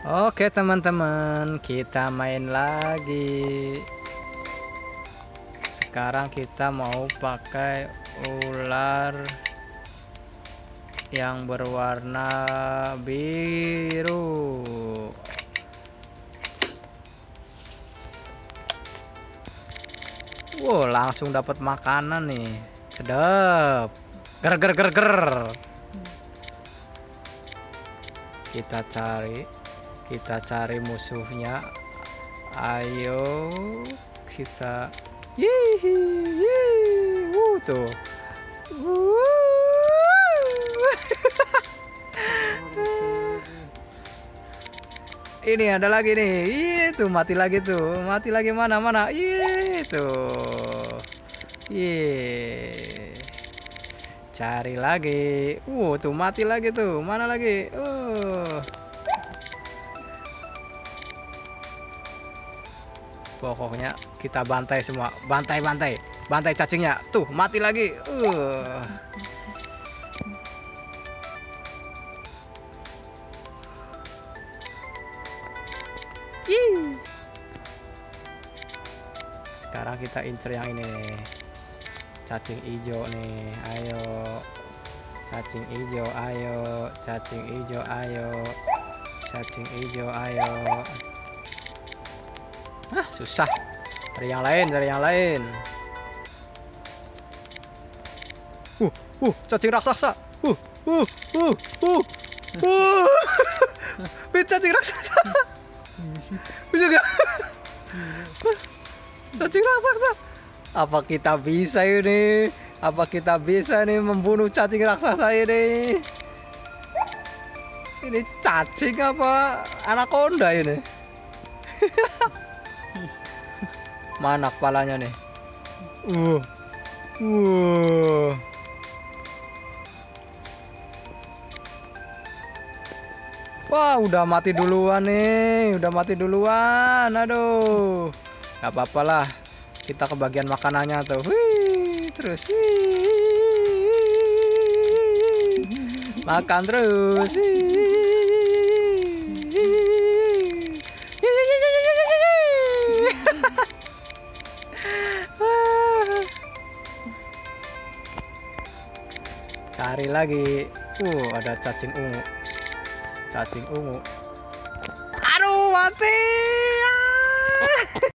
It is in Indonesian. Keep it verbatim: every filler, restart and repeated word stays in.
Oke teman-teman, kita main lagi. Sekarang kita mau pakai ular yang berwarna biru. Wow, langsung dapat makanan nih. Sedap. Ger ger ger ger. Kita cari, kita cari musuhnya. Ayo kita. Yihi, yihi. Wuh, tuh. Ini ada lagi nih. Itu mati lagi tuh. Mati lagi mana mana. Itu. Ye. Cari lagi. Uh, tuh mati lagi tuh. Mana lagi? Uh. Pokoknya kita bantai semua. Bantai-bantai. Bantai cacingnya. Tuh, mati lagi. Uh. Yee. Sekarang kita incer yang ini nih. Cacing hijau nih. Ayo. Cacing hijau, ayo. Cacing hijau, ayo. Cacing hijau, ayo. Ah, susah. Cari yang lain, cari yang lain. Uh, uh, cacing raksasa. Uh, uh, uh, uh. Uh. Cacing raksasa. Bisa gak? Cacing raksasa. Apa kita bisa ini? Apa kita bisa nih membunuh cacing raksasa ini? Ini cacing apa anaconda ini? Mana kepalanya nih? Uh. Uh. Wah, udah mati duluan nih. Udah mati duluan. Aduh. Gak apa-apa lah. Kita kebagian makanannya tuh. Wih, terus. Wih. Makan terus. Cari lagi. Uh, ada cacing ungu. Cacing ungu. Aduh, mati.